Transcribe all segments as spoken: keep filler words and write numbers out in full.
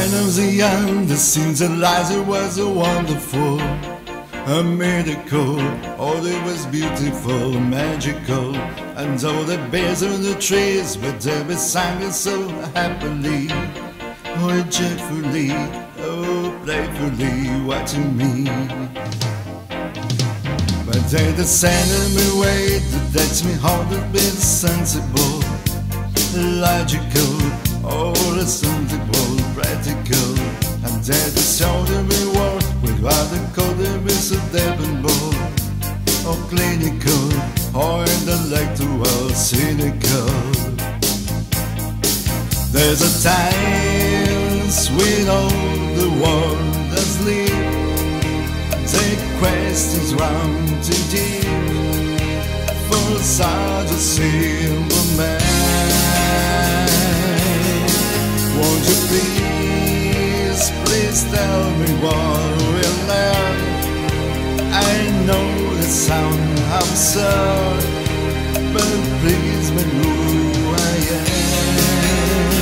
When I was young, the scenes of life was a wonderful, a miracle. All it was beautiful, magical. And all the bears on the trees, but they were singing so happily, oh joyfully, oh playfully, watching me. But they that send me away, that takes me home to be sensible, logical, all the sensible, practical. And they that show me work without the code that is so dependable, or clinical, or intellectual, cynical. There's a times we know the world asleep, take questions round too deep for such a simple man. Won't you please, please tell me what we'll learn? I know that sounds absurd, but please make who I am.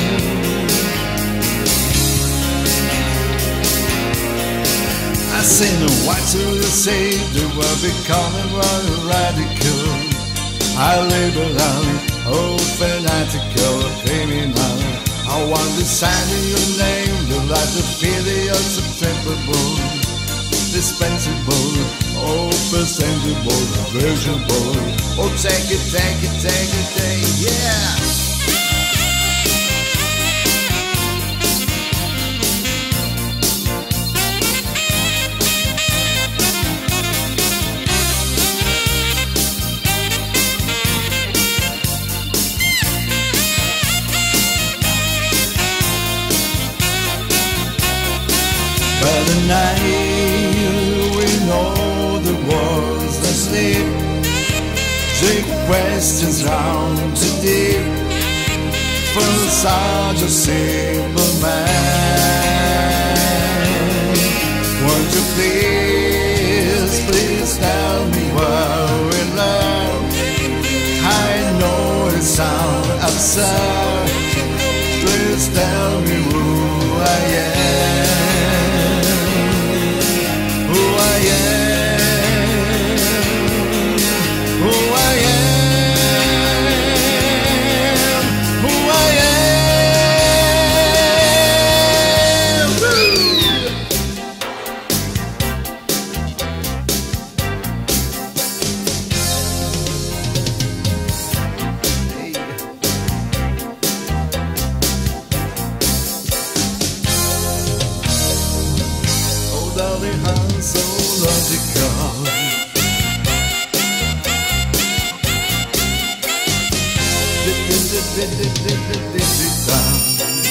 I say no, why to say the world becoming rather radical, I liberal, oh fanatical, criminal. I want to sign in your name, the light of feeling unacceptable, dispensable, oh presentable, versionable. Oh take it, take it, take it, take it, yeah. But the night we know the world's asleep, take questions round too deep for such a simple man. Won't you please, please tell me what we learn? I know it sounds absurd, please tell me who I am. Darling, I'm so logical. Did, did, did, did, did, did, did, did, did,